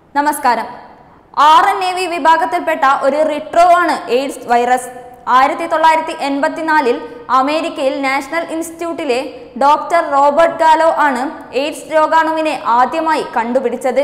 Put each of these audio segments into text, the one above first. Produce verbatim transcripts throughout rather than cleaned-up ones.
നമസ്കാരം. R N A V വിഭാഗത്തിൽപ്പെട്ട ഒരു റിട്രോ ആണ് എയ്ഡ്സ് വൈറസ്. ആയിരത്തി തൊള്ളായിരത്തി എൺപത്തിനാലിൽ അമേരിക്കയിൽ നാഷണൽ ഇൻസ്റ്റിറ്റ്യൂട്ടിലെ ഡോക്ടർ റോബർട്ട് ഗാലോ ആണ് എയ്ഡ്സ് രോഗാണുവിനെ ആദ്യമായി കണ്ടുപിടിച്ചത്.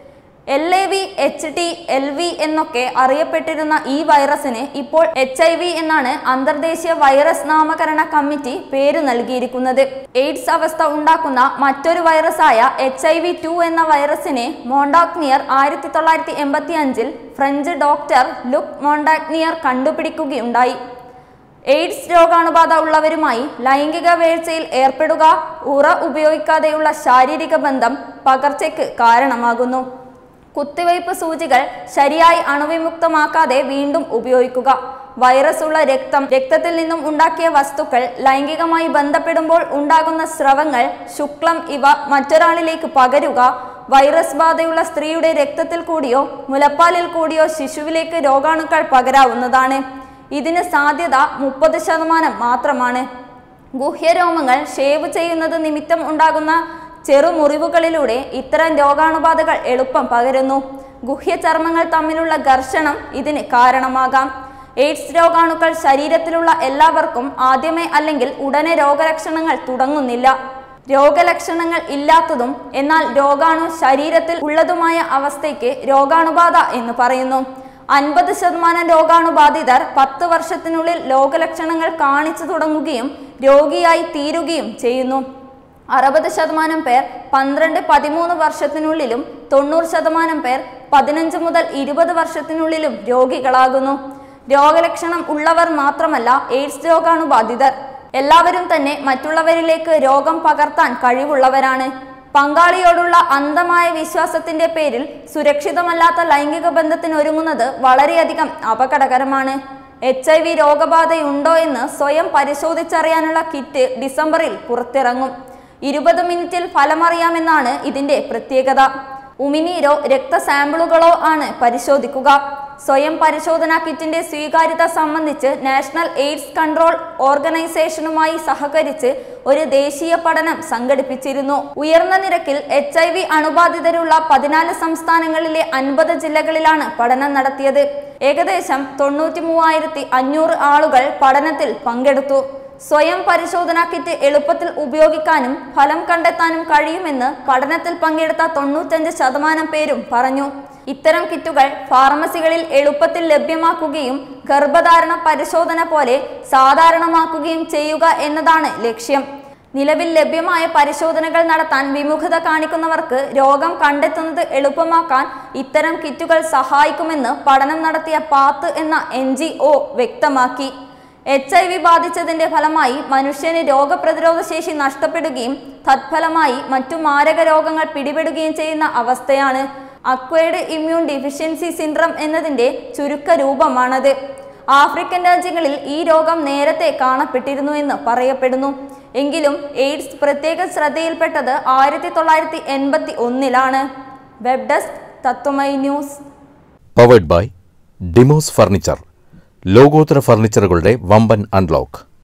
L A V, H T, L V എന്നൊക്കെ അറിയപ്പെട്ടിരുന്ന ഈ വൈറസിന് ഇപ്പോൾ എച്ച് ഐ വി എന്നാണ് അന്തർദേശീയ വൈറസ് നാമകരണ കമ്മിറ്റി പേര് നൽകിയിരിക്കുന്നത്. എയ്ഡ്സ് അവസ്ഥ ഉണ്ടാക്കുന്ന മറ്റൊരു വൈറസായ എച്ച് ഐ വി ടു എന്ന വൈറസിനെ മോണ്ടാഗ്നിയർ ആയിരത്തി തൊള്ളായിരത്തി എൺപത്തി അഞ്ചിൽ ഫ്രഞ്ച് ഡോക്ടർ ലുക് മോണ്ടാഗ്നിയർ കണ്ടുപിടിക്കുകയുണ്ടായി. എയ്ഡ്സ് രോഗാണുബാധ ഉള്ളവരുമായി ലൈംഗിക വേഴ്ചയിൽ ഏർപ്പെടുക ഉറ ഉപയോഗിക്കാതെയുള്ള ശാരീരിക ബന്ധം പകർച്ചയ്ക്ക് കാരണമാകുന്നു. കുത്തിവയ്പ് സൂചികൾ ശരിയായി അണുവിമുക്തമാക്കാതെ വീണ്ടും ഉപയോഗിക്കുക, വൈറസ് ഉള്ള രക്തം, രക്തത്തിൽ നിന്നും ഉണ്ടാക്കിയ വസ്തുക്കൾ, ലൈംഗികമായി ബന്ധപ്പെടുമ്പോൾ ഉണ്ടാകുന്ന സ്രവങ്ങൾ, ശുക്ലം ഇവ മറ്റൊരാളിലേക്ക് പകരുക, വൈറസ് ബാധയുള്ള സ്ത്രീയുടെ രക്തത്തിൽ കൂടിയോ മുലപ്പാലിൽ കൂടിയോ ശിശുവിലേക്ക് രോഗാണുക്കൾ പകരാവുന്നതാണ്. ഇതിന് സാധ്യത മുപ്പത് ശതമാനം മാത്രമാണ്. ഗുഹ്യരോമങ്ങൾ ഷേവ് ചെയ്യുന്നത് നിമിത്തം ഉണ്ടാകുന്ന ചെറുമുറിവുകളിലൂടെ ഇത്തരം രോഗാണുബാധകൾ എളുപ്പം പകരുന്നു. ഗുഹ്യചർമ്മങ്ങൾ തമ്മിലുള്ള ഘർഷണം ഇതിന് കാരണമാകാം. എയ്ഡ്സ് രോഗാണുക്കൾ ശരീരത്തിലുള്ള എല്ലാവർക്കും ആദ്യമേ അല്ലെങ്കിൽ ഉടനെ രോഗലക്ഷണങ്ങൾ തുടങ്ങുന്നില്ല. രോഗലക്ഷണങ്ങൾ ഇല്ലാത്തതും എന്നാൽ രോഗാണു ശരീരത്തിൽ ഉള്ളതുമായ അവസ്ഥയ്ക്ക് രോഗാണുബാധ എന്ന് പറയുന്നു. അൻപത് ശതമാനം രോഗാണുബാധിതർ പത്ത് വർഷത്തിനുള്ളിൽ രോഗലക്ഷണങ്ങൾ കാണിച്ചു തുടങ്ങുകയും രോഗിയായി തീരുകയും ചെയ്യുന്നു. അറുപത് ശതമാനം പേർ പന്ത്രണ്ട് പതിമൂന്ന് വർഷത്തിനുള്ളിലും തൊണ്ണൂറ് ശതമാനം പേർ പതിനഞ്ച് മുതൽ ഇരുപത് വർഷത്തിനുള്ളിലും രോഗികളാകുന്നു. രോഗലക്ഷണം ഉള്ളവർ മാത്രമല്ല എയ്ഡ്സ് രോഗാണുബാധിതർ. എല്ലാവരും തന്നെ മറ്റുള്ളവരിലേക്ക് രോഗം പകർത്താൻ കഴിവുള്ളവരാണ്. പങ്കാളിയോടുള്ള അന്ധമായ വിശ്വാസത്തിന്റെ പേരിൽ സുരക്ഷിതമല്ലാത്ത ലൈംഗിക ബന്ധത്തിനൊരുങ്ങുന്നത് വളരെയധികം അപകടകരമാണ്. എച്ച് ഐ വി രോഗബാധയുണ്ടോ എന്ന് സ്വയം പരിശോധിച്ചറിയാനുള്ള കിറ്റ് ഡിസംബറിൽ പുറത്തിറങ്ങും. ഇരുപത് മിനിറ്റിൽ ഫലമറിയാമെന്നാണ് ഇതിന്റെ പ്രത്യേകത. ഉമിനീരോ രക്തസാമ്പിളുകളോ ആണ് പരിശോധിക്കുക. സ്വയം പരിശോധനാ കിറ്റിന്റെ സ്വീകാര്യത സംബന്ധിച്ച് നാഷണൽ എയ്ഡ്സ് കൺട്രോൾ ഓർഗനൈസേഷനുമായി സഹകരിച്ച് ഒരു ദേശീയ പഠനം സംഘടിപ്പിച്ചിരുന്നു. ഉയർന്ന നിരക്കിൽ എച്ച് ഐ വി അണുബാധിതരുള്ള പതിനാല് സംസ്ഥാനങ്ങളിലെ അൻപത് ജില്ലകളിലാണ് പഠനം നടത്തിയത്. ഏകദേശം തൊണ്ണൂറ്റി മൂവായിരത്തി അഞ്ഞൂറ് ആളുകൾ പഠനത്തിൽ പങ്കെടുത്തു. സ്വയം പരിശോധനാ കിറ്റ് എളുപ്പത്തിൽ ഉപയോഗിക്കാനും ഫലം കണ്ടെത്താനും കഴിയുമെന്ന് പഠനത്തിൽ പങ്കെടുത്ത തൊണ്ണൂറ്റഞ്ച് ശതമാനം പേരും പറഞ്ഞു. ഇത്തരം കിറ്റുകൾ ഫാർമസികളിൽ എളുപ്പത്തിൽ ലഭ്യമാക്കുകയും ഗർഭധാരണ പരിശോധന പോലെ സാധാരണമാക്കുകയും ചെയ്യുക എന്നതാണ് ലക്ഷ്യം. നിലവിൽ ലഭ്യമായ പരിശോധനകൾ നടത്താൻ വിമുഖത കാണിക്കുന്നവർക്ക് രോഗം കണ്ടെത്തുന്നത് എളുപ്പമാക്കാൻ ഇത്തരം കിറ്റുകൾ സഹായിക്കുമെന്ന് പഠനം നടത്തിയ പാത്ത് എന്ന എൻ ജി ഒ വ്യക്തമാക്കി. എച്ച് ഐ വി ബാധിച്ചതിന്റെ ഫലമായി മനുഷ്യന് രോഗപ്രതിരോധ ശേഷി നഷ്ടപ്പെടുകയും തത്ഫലമായി മറ്റു മാരക രോഗങ്ങൾ പിടിപെടുകയും ചെയ്യുന്ന അവസ്ഥയാണ്. അക്വയർഡ് ഇമ്മ്യൂൺ ഡിഫിഷ്യൻസി സിൻഡ്രം എന്നതിന്റെ ചുരുക്ക രൂപമാണത്. ആഫ്രിക്കൻ രാജ്യങ്ങളിൽ ഈ രോഗം നേരത്തെ കാണപ്പെട്ടിരുന്നു എന്ന് പറയപ്പെടുന്നു. എങ്കിലും എയ്ഡ്സ് പ്രത്യേക ശ്രദ്ധയിൽപ്പെട്ടത് ആയിരത്തി തൊള്ളായിരത്തി എൺപത്തി ഒന്നിലാണ്. Web desk Tatwamayi news. Powered by ഡിമോസ് ഫർണിച്ചർ. ലോകോത്തര ഫർണിച്ചറുകളുടെ വമ്പൻ അൺലോക്ക്.